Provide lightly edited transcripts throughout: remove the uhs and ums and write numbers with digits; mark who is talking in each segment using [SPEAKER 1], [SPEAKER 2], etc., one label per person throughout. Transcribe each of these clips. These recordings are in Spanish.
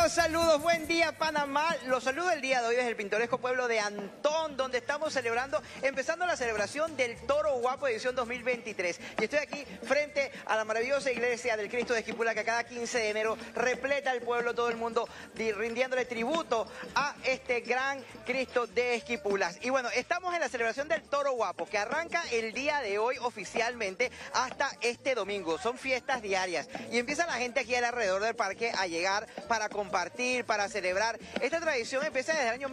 [SPEAKER 1] Saludos, buen día Panamá. Los saludo el día de hoy desde el pintoresco pueblo de Antón, donde estamos empezando la celebración del Toro Guapo edición 2023. Y estoy aquí frente a la maravillosa iglesia del Cristo de Esquipula, que cada 15 de enero repleta el pueblo, todo el mundo rindiéndole tributo a este gran Cristo de Esquipulas. Y bueno, estamos en la celebración del Toro Guapo, que arranca el día de hoy oficialmente hasta este domingo. Son fiestas diarias y empieza la gente aquí alrededor del parque a llegar para compartir, para celebrar. Esta tradición empieza desde el año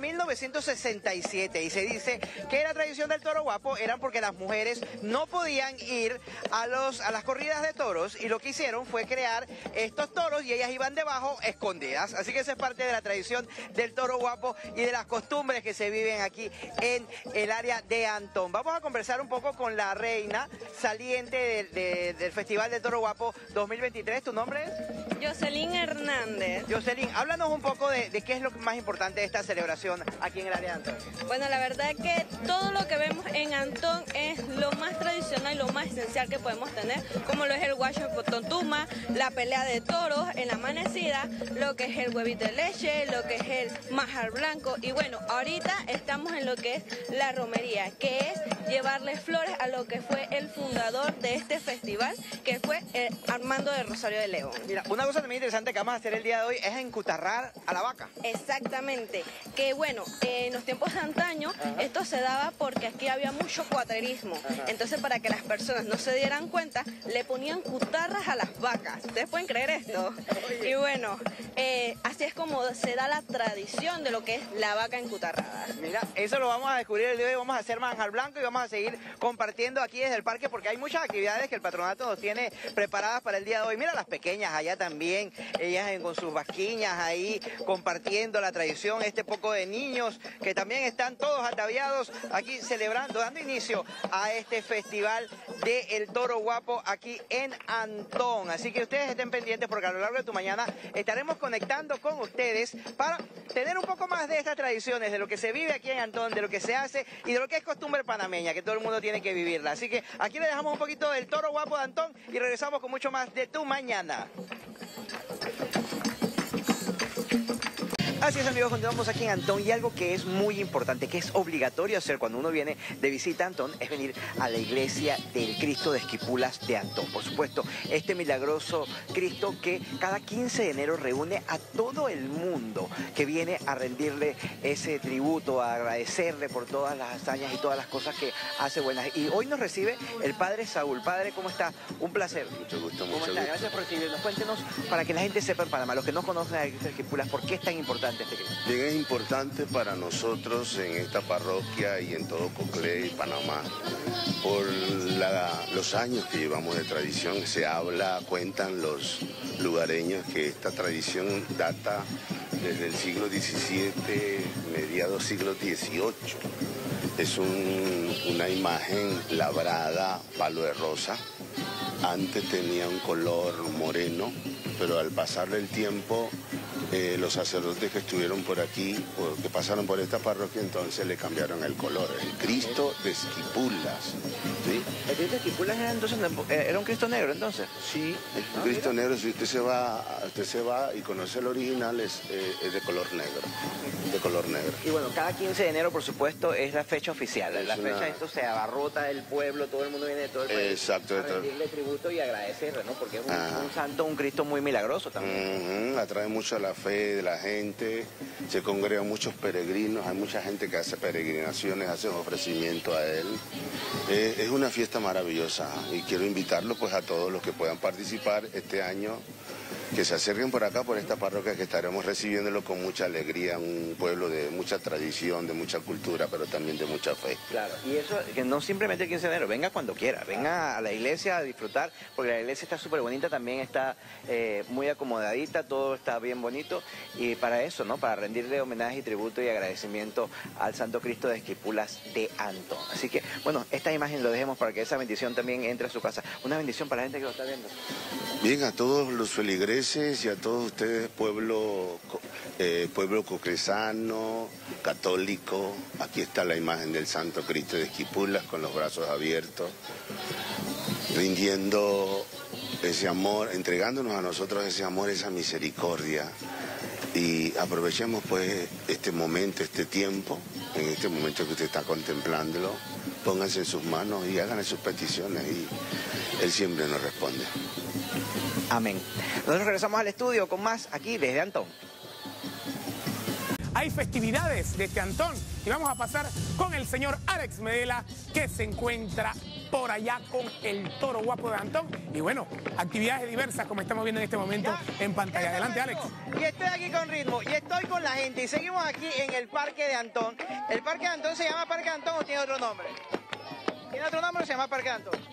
[SPEAKER 1] 1967 y se dice que la tradición del Toro Guapo era porque las mujeres no podían ir a las corridas de toros, y lo que hicieron fue crear estos toros y ellas iban debajo escondidas. Así que esa es parte de la tradición del Toro Guapo y de las costumbres que se viven aquí en el área de Antón. Vamos a conversar un poco con la reina saliente del Festival del Toro Guapo 2023. ¿Tu nombre es?
[SPEAKER 2] Jocelyn Hernández.
[SPEAKER 1] Jocelyn, háblanos un poco de qué es lo más importante de esta celebración aquí en el área de Antón.
[SPEAKER 2] Bueno, la verdad es que todo lo que vemos en Antón es lo más tradicional y lo más esencial que podemos tener, como lo es el guacho en Potontuma, la pelea de toros en la amanecida, lo que es el huevito de leche, lo que es el majar blanco. Y bueno, ahorita estamos en lo que es la romería, que es llevarle flores a lo que fue el fundador de este festival, que fue Armando de Rosario de León.
[SPEAKER 1] Mira, una cosa también interesante que vamos a hacer el día de hoy es encutarrar a la vaca.
[SPEAKER 2] Exactamente, que bueno, en los tiempos de antaño esto se daba porque aquí había mucho cuatrerismo. Entonces, para que las personas no se dieran cuenta, le ponían cutarras a las vacas. ¿Ustedes pueden creer esto? Y bueno, así es como se da la tradición de lo que es la vaca encutarrada.
[SPEAKER 1] Mira, eso lo vamos a descubrir el día de hoy. Vamos a hacer manjar blanco y vamos a seguir compartiendo aquí desde el parque, porque hay muchas actividades que el patronato nos tiene preparadas para el día de hoy. Mira las pequeñas allá también, ellas con sus vasquiñas ahí compartiendo la tradición, este poco de niños que también están todos ataviados aquí celebrando, dando inicio a este festival del Toro Guapo aquí en Antón. Así que ustedes estén pendientes, porque a lo largo de tu mañana estaremos conectando con ustedes para tener un poco más de estas tradiciones, de lo que se vive aquí en Antón, de lo que se hace y de lo que es costumbre panameña, que todo el mundo tiene que vivirla. Así que aquí le dejamos un poquito del Toro Guapo de Antón y regresamos con mucho más de tu mañana. Así es, amigos, continuamos aquí en Antón, y algo que es muy importante, que es obligatorio hacer cuando uno viene de visita a Antón, es venir a la iglesia del Cristo de Esquipulas de Antón. Por supuesto, este milagroso Cristo que cada 15 de enero reúne a todo el mundo que viene a rendirle ese tributo, a agradecerle por todas las hazañas y todas las cosas que hace buenas. Y hoy nos recibe el Padre Saúl. Padre, ¿cómo está? Un placer.
[SPEAKER 3] Mucho gusto,
[SPEAKER 1] ¿Cómo
[SPEAKER 3] mucho
[SPEAKER 1] está?
[SPEAKER 3] gusto.
[SPEAKER 1] Gracias por recibirnos. Cuéntenos, para que la gente sepa en Panamá, los que no conocen a la iglesia de Esquipulas, ¿por qué es tan importante este Cristo?
[SPEAKER 3] Bien, es importante para nosotros en esta parroquia y en todo Coclé y Panamá, por los años que llevamos de tradición. Se habla, cuentan los lugareños que esta tradición data desde el siglo XVII, mediados siglo XVIII. Es una imagen labrada, palo de rosa. Antes tenía un color moreno, pero al pasarle el tiempo, los sacerdotes que estuvieron por aquí, o que pasaron por esta parroquia, entonces le cambiaron el color. El Cristo de Esquipulas. ¿Sí?
[SPEAKER 1] ¿El Cristo de Esquipulas era un Cristo negro entonces?
[SPEAKER 3] Sí, el Cristo negro, si usted se va y conoce el original, es de color negro. De color negro.
[SPEAKER 1] Y bueno, cada 15 de enero, por supuesto, es la fecha oficial. La fecha, esto se abarrota el pueblo, todo el mundo viene de todo el país.
[SPEAKER 3] Exacto,
[SPEAKER 1] a rendirle tributo y agradecerle, ¿no? Porque es un santo, un Cristo muy milagroso también.
[SPEAKER 3] Atrae mucho a la fe de la gente, se congregan muchos peregrinos, hay mucha gente que hace peregrinaciones, hace ofrecimiento a él. Es una fiesta maravillosa y quiero invitarlos pues a todos los que puedan participar este año, que se acerquen por acá, por esta parroquia, que estaremos recibiéndolo con mucha alegría, un pueblo de mucha tradición, de mucha cultura, pero también de mucha fe.
[SPEAKER 1] Claro, y eso, que no simplemente el 15 de enero, venga cuando quiera, venga a la iglesia a disfrutar, porque la iglesia está súper bonita, también está muy acomodadita, todo está bien bonito, y para eso, ¿no? Para rendirle homenaje y tributo y agradecimiento al Santo Cristo de Esquipulas de Antón. Así que, bueno, esta imagen lo dejemos para que esa bendición también entre a su casa. Una bendición para la gente que lo está viendo.
[SPEAKER 3] Bien, a todos los feligreses y a todos ustedes, pueblo coclesano, católico, aquí está la imagen del Santo Cristo de Esquipulas con los brazos abiertos, rindiendo ese amor, entregándonos a nosotros ese amor, esa misericordia Y aprovechemos pues este momento, este tiempo, en este momento que usted está contemplándolo, pónganse en sus manos y háganle sus peticiones y Él siempre nos responde.
[SPEAKER 1] Amén. Nosotros regresamos al estudio con más aquí desde Antón.
[SPEAKER 4] Hay festividades desde Antón y vamos a pasar con el señor Alex Medela, que se encuentra por allá con el Toro Guapo de Antón. Y bueno, actividades diversas como estamos viendo en este momento en pantalla. Adelante, Alex.
[SPEAKER 1] Y estoy aquí con ritmo y estoy con la gente y seguimos aquí en el Parque de Antón. ¿El Parque de Antón se llama Parque de Antón o tiene otro nombre? ¿Tiene otro nombre o se llama Parque de Antón?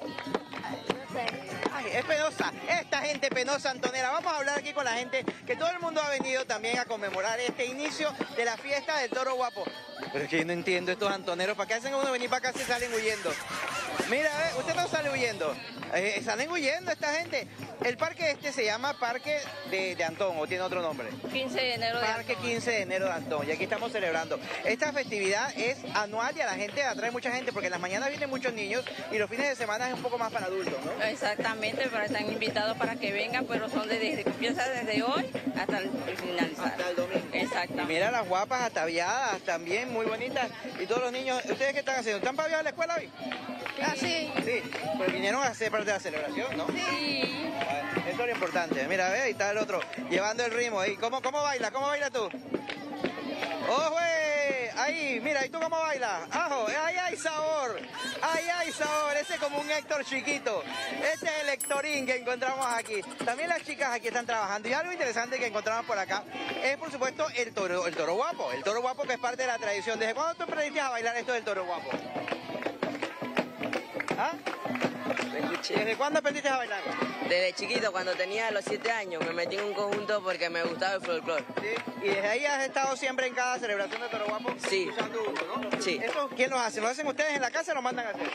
[SPEAKER 1] Ay, es penosa, esta gente penosa antonera. Vamos a hablar aquí con la gente, que todo el mundo ha venido también a conmemorar este inicio de la fiesta del Toro Guapo. Pero es que yo no entiendo estos antoneros, ¿para qué hacen uno venir para acá si salen huyendo? Mira, usted no sale huyendo, salen huyendo esta gente. El parque este se llama Parque de Antón, ¿o tiene otro nombre?
[SPEAKER 2] 15 de enero de
[SPEAKER 1] Parque
[SPEAKER 2] Antón.
[SPEAKER 1] 15 de enero de Antón, y aquí estamos celebrando. Esta festividad es anual y a la gente atrae mucha gente, porque en las mañanas vienen muchos niños y los fines de semana es un poco más para adultos, ¿no?
[SPEAKER 2] Exactamente, pero están invitados para que vengan, pero son desde que empieza desde hoy hasta el finalizar.
[SPEAKER 1] Hasta el domingo. Y
[SPEAKER 2] Exactamente.
[SPEAKER 1] mira las guapas ataviadas también, muy bonitas. Y todos los niños, ¿ustedes qué están haciendo? ¿Están para a la escuela hoy?
[SPEAKER 2] Ah, sí.
[SPEAKER 1] Sí, pues vinieron a ser parte de la celebración, ¿no?
[SPEAKER 2] Sí.
[SPEAKER 1] Bueno, eso es lo importante. Mira, ve, ahí está el otro, llevando el ritmo. Ahí. ¿Cómo baila? ¿Cómo baila tú? ¡Ojo! Ahí, mira, ¿y tú cómo bailas? ¡Ajo! ¡Ahí hay sabor! ¡Ahí hay sabor! Ese es como un Héctor chiquito. Este es el Héctorín que encontramos aquí. También las chicas aquí están trabajando. Y algo interesante que encontramos por acá es, por supuesto, el toro guapo. El toro guapo, que es parte de la tradición. ¿Desde cuándo tú aprendiste a bailar esto del toro guapo? ¿Ah? ¿Desde cuándo aprendiste a bailar?
[SPEAKER 5] Desde chiquito, cuando tenía los 7 años, me metí en un conjunto porque me gustaba el folclore.
[SPEAKER 1] ¿Sí? ¿Y desde ahí has estado siempre en cada celebración de Toro Guapo?
[SPEAKER 5] Sí.
[SPEAKER 1] Usando uno, ¿no?
[SPEAKER 5] Sí.
[SPEAKER 1] ¿Eso quién lo hace? ¿Lo hacen ustedes en la casa o lo mandan a hacer?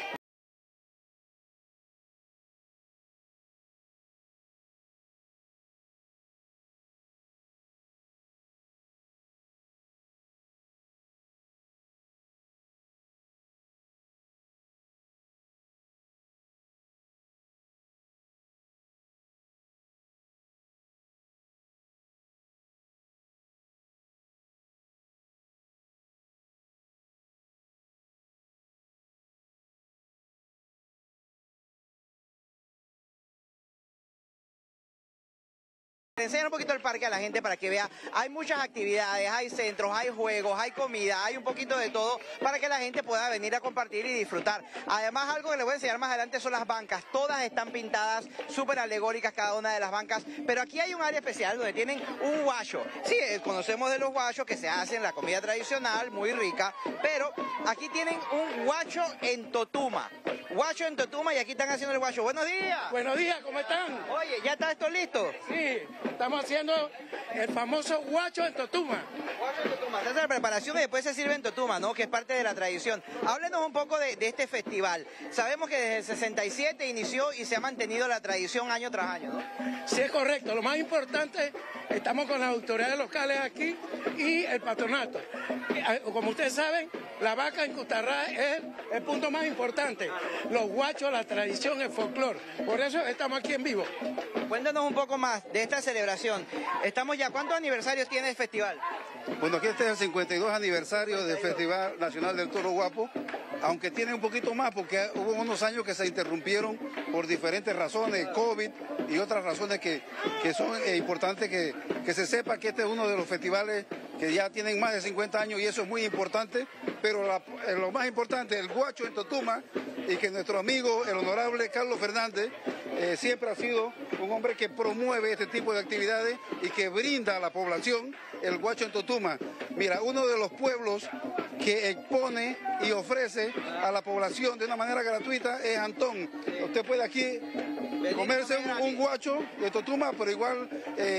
[SPEAKER 1] Enseñar un poquito el parque a la gente para que vea. Hay muchas actividades, hay centros, hay juegos, hay comida, hay un poquito de todo para que la gente pueda venir a compartir y disfrutar. Además, algo que les voy a enseñar más adelante son las bancas. Todas están pintadas, súper alegóricas cada una de las bancas, pero aquí hay un área especial donde tienen un guacho. Sí, conocemos de los guachos que se hacen la comida tradicional, muy rica, pero aquí tienen un guacho en Totuma. Guacho en Totuma, y aquí están haciendo el guacho. Buenos días.
[SPEAKER 6] Buenos días, ¿cómo están?
[SPEAKER 1] Oye, ¿ya está esto listo?
[SPEAKER 6] Sí, estamos haciendo el famoso guacho en Totuma.
[SPEAKER 1] Guacho en Totuma. Se hace la preparación y después se sirve en Totuma, ¿no? Que es parte de la tradición. Háblenos un poco de este festival. Sabemos que desde el 67 inició y se ha mantenido la tradición año tras año, ¿no?
[SPEAKER 6] Sí, es correcto. Lo más importante, estamos con las autoridades locales aquí y el patronato. Como ustedes saben, la vaca en Cutarrá es el punto más importante. Los guachos, la tradición, el folclore. Por eso estamos aquí en vivo.
[SPEAKER 1] Cuéntanos un poco más de esta celebración. Estamos ya, ¿cuántos aniversarios tiene el festival?
[SPEAKER 7] Bueno, aquí este es el 52 aniversario del Festival Nacional del Toro Guapo, aunque tiene un poquito más porque hubo unos años que se interrumpieron por diferentes razones, COVID y otras razones que son importantes que se sepa que este es uno de los festivales que ya tienen más de 50 años y eso es muy importante, pero lo más importante, el guacho en Totuma, y que nuestro amigo, el honorable Carlos Fernández, siempre ha sido un hombre que promueve este tipo de actividades y que brinda a la población el guacho en Totuma. Mira, uno de los pueblos que expone y ofrece a la población de una manera gratuita es Antón. Usted puede aquí comerse un guacho de Totuma, pero igual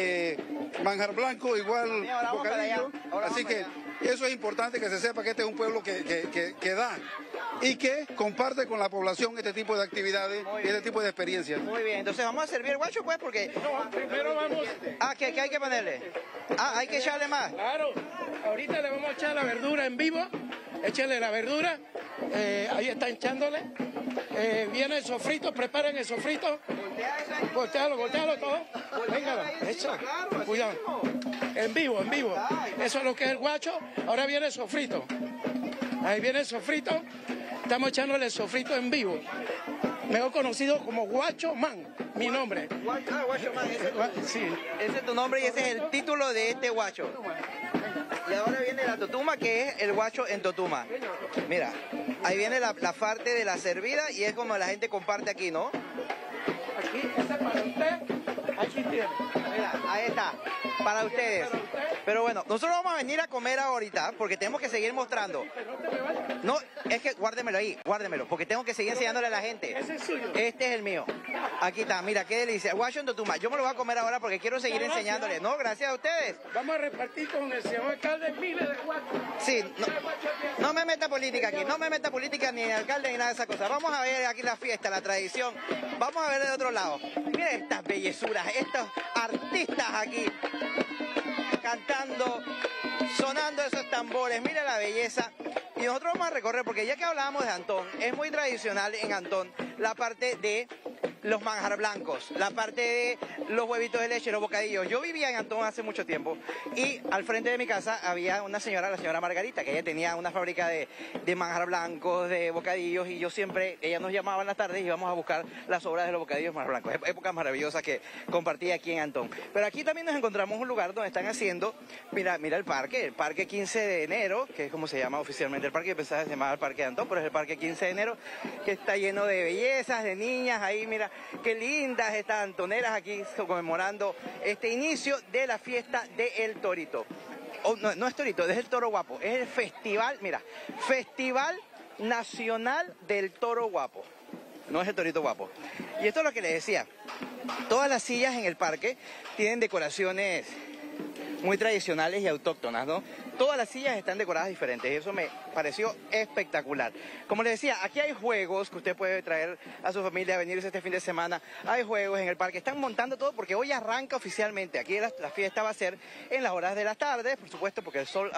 [SPEAKER 7] manjar blanco, igual bocadillo. Así que eso es importante que se sepa que este es un pueblo que da y que comparte con la población este tipo de actividades y este tipo de experiencias.
[SPEAKER 1] Muy bien, entonces vamos a servir el guacho pues porque...
[SPEAKER 6] No, primero vamos...
[SPEAKER 1] Ah, ¿qué hay que ponerle? Ah, hay que echarle más.
[SPEAKER 6] Claro, ahorita le vamos a echar la verdura en vivo. Échale la verdura, ahí está echándole. Viene el sofrito, preparen el sofrito. Voltealo todo. Venga, eso. Cuidado. en vivo, en vivo. Eso es lo que es el guacho. Ahora viene el sofrito. Ahí viene el sofrito. Estamos echándole el sofrito en vivo. Mejor conocido como Guacho Man, mi nombre.
[SPEAKER 1] Guacho Man,
[SPEAKER 6] Sí.
[SPEAKER 1] ese es tu nombre y ese es el título de este guacho. Y ahora viene la totuma, que es el guacho en totuma. Mira, ahí viene la parte de la servida y es como la gente comparte aquí, ¿no?
[SPEAKER 6] Aquí, este es para usted. Aquí tiene.
[SPEAKER 1] Mira, ahí está, para ustedes. Pero bueno, nosotros vamos a venir a comer ahorita porque tenemos que seguir mostrando. No, es que guárdemelo ahí, guárdemelo, porque tengo que seguir enseñándole a la gente.
[SPEAKER 6] Ese es suyo.
[SPEAKER 1] Este es el mío. Aquí está, mira, qué delicia. Guacho en totuma. Yo me lo voy a comer ahora porque quiero seguir enseñándole. No, gracias a ustedes.
[SPEAKER 6] Vamos a repartir con el señor alcalde miles de guachos.
[SPEAKER 1] Sí, no me meta política aquí, no me meta política ni alcalde ni nada de esas cosas. Vamos a ver aquí la fiesta, la tradición. Vamos a ver de otro lado. Miren estas bellezuras, estos artistas aquí cantando, sonando esos tambores. Mira la belleza. Y nosotros vamos a recorrer, porque ya que hablábamos de Antón, es muy tradicional en Antón la parte de los manjar blancos, la parte de los huevitos de leche, los bocadillos. Yo vivía en Antón hace mucho tiempo y al frente de mi casa había una señora, la señora Margarita, que ella tenía una fábrica de manjar blancos, de bocadillos, y yo siempre, ella nos llamaba en las tardes y íbamos a buscar las obras de los bocadillos manjar blancos. Épocas maravillosas que compartí aquí en Antón. Pero aquí también nos encontramos un lugar donde están haciendo, mira el parque 15 de enero, que es como se llama oficialmente el parque. Yo pensaba que se llamaba el Parque de Antón, pero es el parque 15 de enero, que está lleno de bellezas, de niñas. Ahí mira qué lindas estas antoneras aquí conmemorando este inicio de la fiesta del Torito. Oh, no es Torito, es el Toro Guapo, es el festival, mira, Festival Nacional del Toro Guapo. No es el Torito Guapo. Y esto es lo que les decía, todas las sillas en el parque tienen decoraciones muy tradicionales y autóctonas, ¿no? Todas las sillas están decoradas diferentes y eso me pareció espectacular. Como les decía, aquí hay juegos que usted puede traer a su familia a venirse este fin de semana. Hay juegos en el parque, están montando todo porque hoy arranca oficialmente. Aquí la fiesta va a ser en las horas de la tarde, por supuesto, porque el sol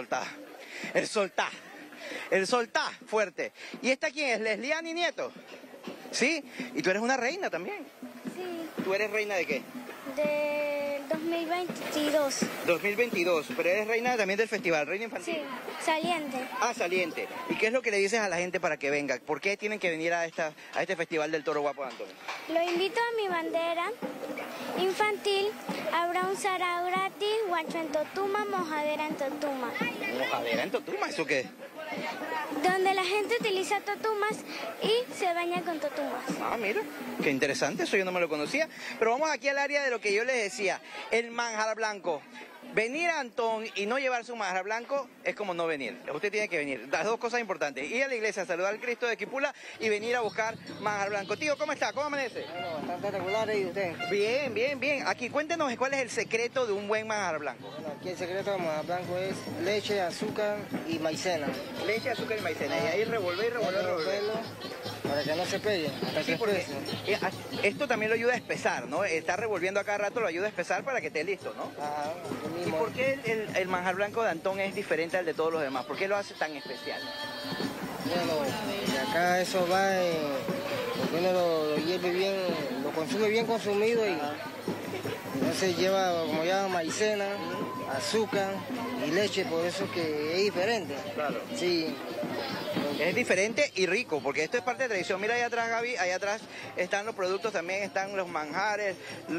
[SPEAKER 1] está fuerte. ¿Y esta quién es? ¿Lesliani Nieto? ¿Sí? ¿Y tú eres una reina también?
[SPEAKER 8] Sí,
[SPEAKER 1] ¿Tú eres reina de qué?
[SPEAKER 8] del 2022.
[SPEAKER 1] 2022, pero eres reina también del festival, reina infantil.
[SPEAKER 8] Sí, saliente.
[SPEAKER 1] Ah, saliente. ¿Y qué es lo que le dices a la gente para que venga? ¿Por qué tienen que venir a este festival del Toro Guapo de Antón?
[SPEAKER 8] Lo invito a mi bandera infantil. Habrá un sarao gratis, guacho en totuma, mojadera en totuma.
[SPEAKER 1] ¿Mojadera en totuma? ¿Eso qué?
[SPEAKER 8] Donde la gente utiliza totumas y se baña con totumas.
[SPEAKER 1] Ah, mira, qué interesante, eso yo no me lo conocía. Pero vamos aquí al área de lo que yo les decía, el manjar blanco. Venir a Antón y no llevar su manjar blanco es como no venir. Usted tiene que venir. Las dos cosas importantes. Ir a la iglesia, saludar al Cristo de Quipula y venir a buscar manjar blanco. Tío, ¿cómo está? ¿Cómo amanece?
[SPEAKER 9] Bueno, bastante regular, ¿y usted?
[SPEAKER 1] Bien, bien, bien. Aquí cuéntenos cuál es el secreto de un buen manjar blanco.
[SPEAKER 9] Bueno, aquí el secreto del manjar blanco es leche, azúcar y maicena.
[SPEAKER 1] Leche, azúcar y maicena. Y ahí revolver.
[SPEAKER 9] Para que no se pegue.
[SPEAKER 1] Sí, porque esto también lo ayuda a espesar, ¿no? Estar revolviendo a cada rato lo ayuda a espesar para que esté listo, ¿no?
[SPEAKER 9] Ajá,
[SPEAKER 1] ¿Y por qué el manjar blanco de Antón es diferente al de todos los demás? ¿Por qué lo hace tan especial?
[SPEAKER 9] Bueno, y acá eso va, porque uno lo hierve bien, lo consume bien consumido y entonces lleva, como llama, maicena, azúcar y leche, por eso que es diferente.
[SPEAKER 1] Claro.
[SPEAKER 9] Sí.
[SPEAKER 1] Es diferente y rico, porque esto es parte de tradición. Mira allá atrás, Gaby, allá atrás están los productos también, están los manjares,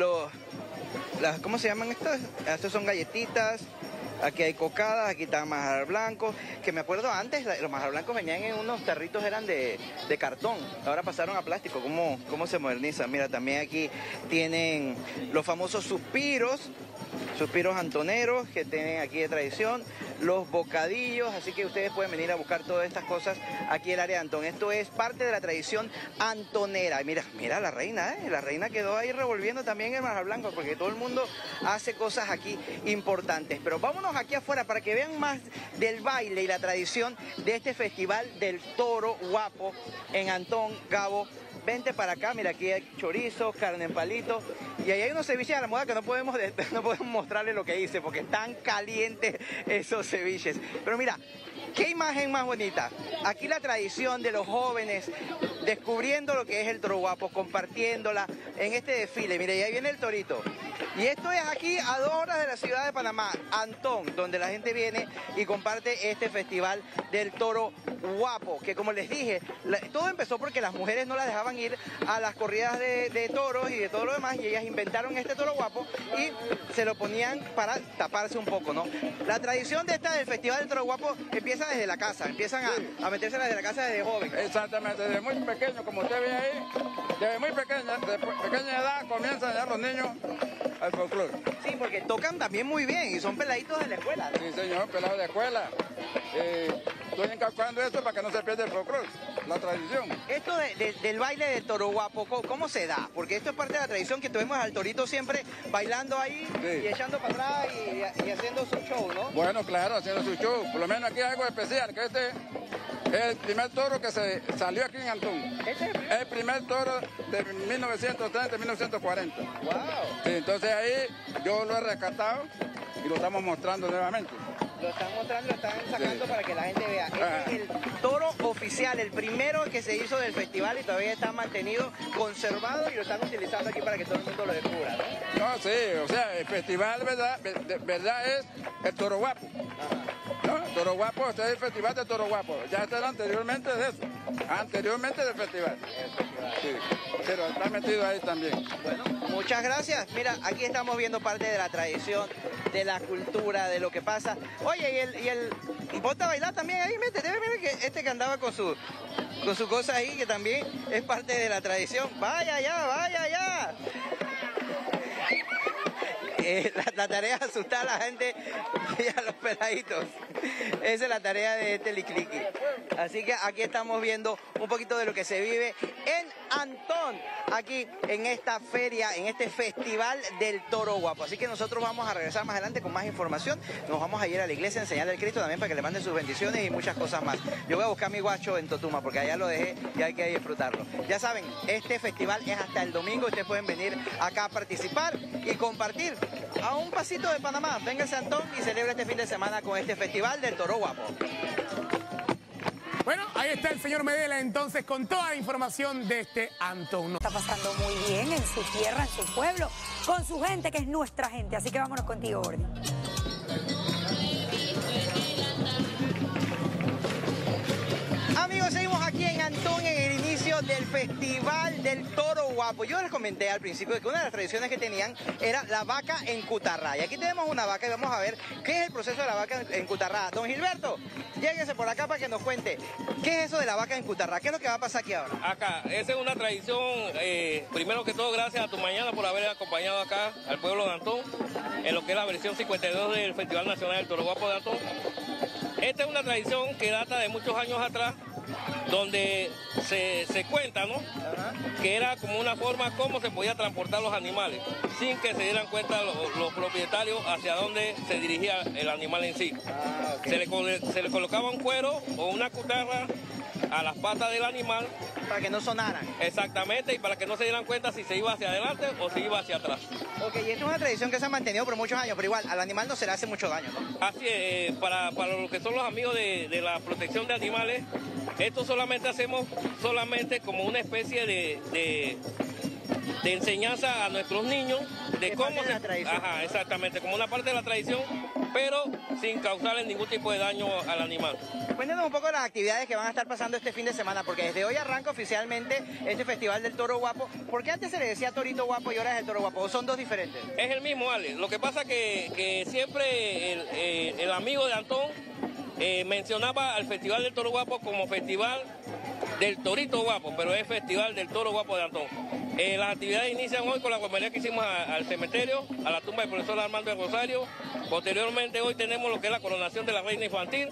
[SPEAKER 1] ¿cómo se llaman estos? Estos son galletitas, aquí hay cocadas, aquí está manjar blanco, que me acuerdo antes, los manjar blancos venían en unos tarritos, eran de cartón, ahora pasaron a plástico. ¿Cómo se modernizan? Mira, también aquí tienen los famosos suspiros antoneros que tienen aquí de tradición, los bocadillos, así que ustedes pueden venir a buscar todas estas cosas aquí en el área de Antón. Esto es parte de la tradición antonera. Mira la reina, la reina quedó ahí revolviendo también el manjar blanco, porque todo el mundo hace cosas aquí importantes. Pero vámonos aquí afuera para que vean más del baile y la tradición de este festival del Toro Guapo en Antón. Gabo, vente para acá, mira, aquí hay chorizo, carne en palito, y ahí hay unos ceviches a la moda que no podemos mostrarles lo que hice, porque están calientes esos ceviches. Pero mira, qué imagen más bonita. Aquí la tradición de los jóvenes descubriendo lo que es el Toro Guapo, compartiéndola en este desfile. Mira, y ahí viene el torito. Y esto es aquí a 2 horas de la ciudad de Panamá, Antón, donde la gente viene y comparte este festival del Toro Guapo, que como les dije, todo empezó porque las mujeres no las dejaban ir a las corridas de toros y de todo lo demás, y ellas inventaron este Toro Guapo y se lo ponían para taparse un poco, ¿no? La tradición del Festival del Toro Guapo empieza desde la casa, empiezan a meterse desde la casa desde joven.
[SPEAKER 10] Exactamente, desde muy pequeño, como usted ve ahí, desde muy pequeña edad comienzan ya los niños al folclore.
[SPEAKER 1] Sí, porque tocan también muy bien y son peladitos de la escuela, ¿no?
[SPEAKER 10] Sí, señor, pelados de escuela. Estoy inculcando esto para que no se pierda el folclore, la tradición.
[SPEAKER 1] Esto del baile del Toro Guapo, ¿cómo se da? Porque esto es parte de la tradición que tuvimos al torito siempre bailando ahí, sí, y echando para atrás y haciendo su show, ¿no?
[SPEAKER 10] Bueno, claro, haciendo su show. Por lo menos aquí hay algo especial, que este es el primer toro que se salió aquí en Antón.
[SPEAKER 1] ¿Este es
[SPEAKER 10] el primer toro de 1930-1940.
[SPEAKER 1] ¡Wow!
[SPEAKER 10] Sí, entonces ahí yo lo he rescatado y lo estamos mostrando nuevamente.
[SPEAKER 1] Lo están mostrando, lo están sacando, sí, para que la gente vea. Este es el toro oficial, el primero que se hizo del festival y todavía está mantenido, conservado, y lo están utilizando aquí para que todo el mundo lo descubra, ¿no?
[SPEAKER 10] No, sí, o sea, el festival verdad es el Toro Guapo. ¿No? Toro Guapo, este es el festival de Toro Guapo. Ya está anteriormente de eso, anteriormente del festival. Sí, pero está metido ahí también.
[SPEAKER 1] Bueno, muchas gracias. Mira, aquí estamos viendo parte de la tradición, de la cultura, de lo que pasa. Oye, y ponte a bailar también ahí, métete, mira que este que andaba con su cosa ahí, que también es parte de la tradición. Vaya allá, vaya allá. La tarea es asustar a la gente y a los peladitos. Esa es la tarea de este Licliqui. Así que aquí estamos viendo un poquito de lo que se vive en Antón, aquí en esta feria, en este festival del Toro Guapo. Así que nosotros vamos a regresar más adelante con más información. Nos vamos a ir a la iglesia a enseñarle al Cristo también para que le manden sus bendiciones y muchas cosas más. Yo voy a buscar mi guacho en Totuma porque allá lo dejé y hay que disfrutarlo. Ya saben, este festival es hasta el domingo. Ustedes pueden venir acá a participar y compartir a un pasito de Panamá. Vénganse a Antón y celebra este fin de semana con este festival del Toro Guapo.
[SPEAKER 4] Bueno, ahí está el señor Medela entonces con toda la información de este Antón.
[SPEAKER 11] Está pasando muy bien en su tierra, en su pueblo, con su gente, que es nuestra gente. Así que vámonos contigo, Gordy.
[SPEAKER 1] Amigos, seguimos aquí en Antón en el inicio del Festival del Toro Guapo. Yo les comenté al principio que una de las tradiciones que tenían era la vaca en Cutarrá. Y aquí tenemos una vaca y vamos a ver qué es el proceso de la vaca en Cutarrá. Don Gilberto, lléguese por acá para que nos cuente qué es eso de la vaca en Cutarrá. ¿Qué es lo que va a pasar aquí ahora?
[SPEAKER 12] Acá, esa es una tradición, primero que todo, gracias a tu mañana por haber acompañado acá al pueblo de Antón en lo que es la versión 52 del Festival Nacional del Toro Guapo de Antón. Esta es una tradición que data de muchos años atrás, donde se cuenta, ¿no? Que era como una forma como se podía transportar los animales, sin que se dieran cuenta los propietarios hacia dónde se dirigía el animal en sí. Okay. Se le colocaba un cuero o una cutarra a las patas del animal.
[SPEAKER 1] Para que no sonaran.
[SPEAKER 12] Exactamente, y para que no se dieran cuenta si se iba hacia adelante o si iba hacia atrás.
[SPEAKER 1] Ok, y esta es una tradición que se ha mantenido por muchos años, pero igual, al animal no se le hace mucho daño, ¿no?
[SPEAKER 12] Así es, para lo que son los amigos de la protección de animales, esto solamente hacemos como una especie de enseñanza a nuestros niños de cómo se... Ajá, exactamente, como una parte de la tradición, pero sin causarle ningún tipo de daño al animal.
[SPEAKER 1] Cuéntanos un poco de las actividades que van a estar pasando este fin de semana, porque desde hoy arranca oficialmente este Festival del Toro Guapo. ¿Por qué antes se le decía Torito Guapo y ahora es el Toro Guapo? ¿O son dos diferentes?
[SPEAKER 12] Es el mismo, Ale. Lo que pasa que siempre el amigo de Antón mencionaba al Festival del Toro Guapo como Festival del Torito Guapo, pero es Festival del Toro Guapo de Antón. Las actividades inician hoy con la romería que hicimos al cementerio, a la tumba del profesor Armando de Rosario. Posteriormente hoy tenemos lo que es la coronación de la reina infantil,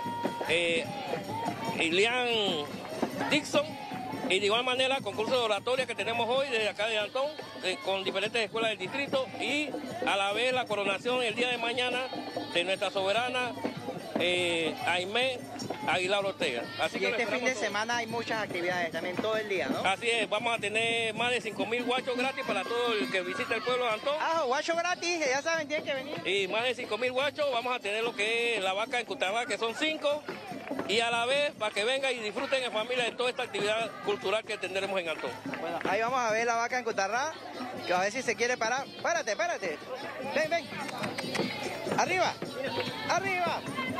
[SPEAKER 12] Ilian Dixon, y de igual manera concurso de oratoria que tenemos hoy desde acá de Antón, con diferentes escuelas del distrito, y a la vez la coronación el día de mañana de nuestra soberana Aimé Aguilar Ortega.
[SPEAKER 1] Así que este fin de semana hay muchas actividades también todo el día, ¿no?
[SPEAKER 12] Así es, vamos a tener más de 5.000 guachos gratis para todo el que visita el pueblo de Antón.
[SPEAKER 1] Ah, guachos gratis, ya saben, tienen que venir.
[SPEAKER 12] Y más de 5.000 guachos, vamos a tener lo que es la vaca en Cutarrá, que son 5, y a la vez para que vengan y disfruten en familia de toda esta actividad cultural que tendremos en Antón.
[SPEAKER 1] Bueno, ahí vamos a ver la vaca en Cutarrá Que a ver si se quiere parar. Párate, párate. Ven, ven. Arriba. Arriba.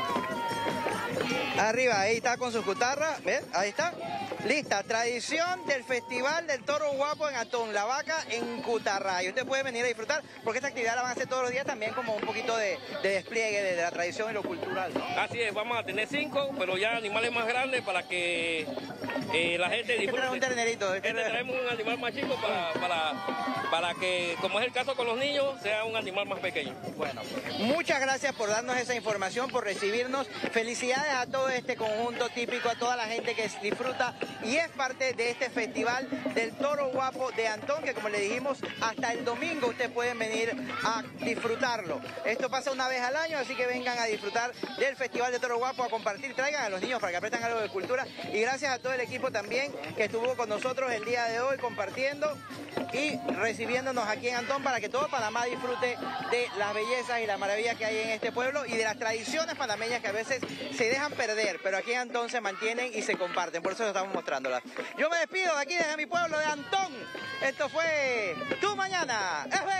[SPEAKER 1] Arriba, ahí está con su cutarra. ¿Ves? Ahí está. Lista, tradición del Festival del Toro Guapo en Antón, la vaca en Cutarrá. Y usted puede venir a disfrutar, porque esta actividad la van a hacer todos los días también como un poquito de despliegue de la tradición y lo cultural, ¿no?
[SPEAKER 12] Así es, vamos a tener 5, pero ya animales más grandes para que la gente disfrute.
[SPEAKER 1] Un ternerito.
[SPEAKER 12] Traemos un animal más chico para que, como es el caso con los niños, sea un animal más pequeño.
[SPEAKER 1] Bueno, muchas gracias por darnos esa información, por recibirnos. Felicidades a todo este conjunto típico, a toda la gente que disfruta y es parte de este Festival del Toro Guapo de Antón, que como le dijimos, hasta el domingo ustedes pueden venir a disfrutarlo. Esto pasa una vez al año, así que vengan a disfrutar del Festival de Toro Guapo, a compartir, traigan a los niños para que aprendan algo de cultura. Y gracias a todo el equipo también que estuvo con nosotros el día de hoy compartiendo y recibiéndonos aquí en Antón para que todo Panamá disfrute de las bellezas y las maravillas que hay en este pueblo y de las tradiciones panameñas que a veces se dejan perder, pero aquí en Antón se mantienen y se comparten. Por eso lo estamos mostrándolas. Yo me despido de aquí desde mi pueblo de Antón. Esto fue Tu Mañana.